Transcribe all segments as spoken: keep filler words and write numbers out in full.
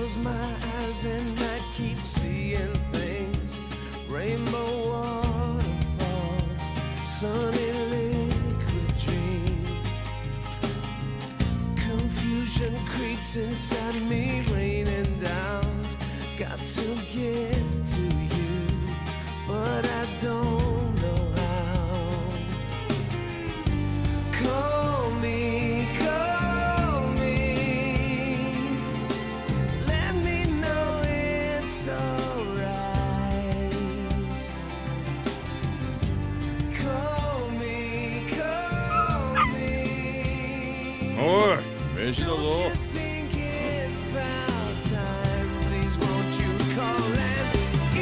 close my eyes and I keep seeing things. Rainbow waterfalls, sunny liquid dream. Confusion creeps inside me, raining down. Got to get to you, but I don't know how. Call me, call me, let me know it's alright. Call me, call me. おい、飯だぞ。 Don't you think it's about time? Please won't you call and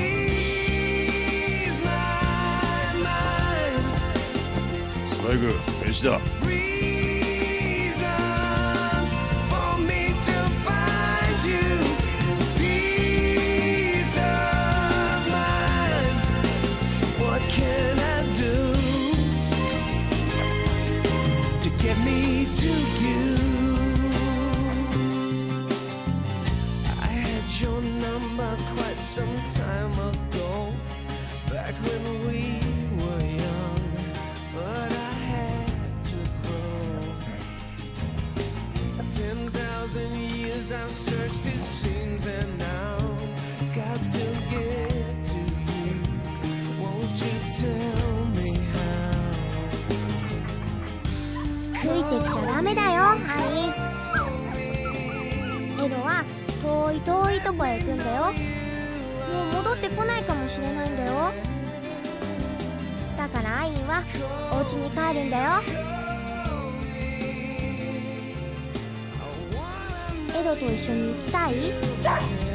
ease my mind? スパイク、飯だ。 Reasons for me to find you. Peace of mind. What can I do to get me to you? I had your number quite some time ago, back when we were young, but I had to grow. Ten thousand years I've searched, it seems, and now got to get to you. Won't you tell me how? ついてきちゃダメだよ、アイ。エドは遠い遠いとこへ行くんだよ。もう戻ってこないかもしれないんだよ。だからアイはお家に帰るんだよ。エドと一緒に行きたい？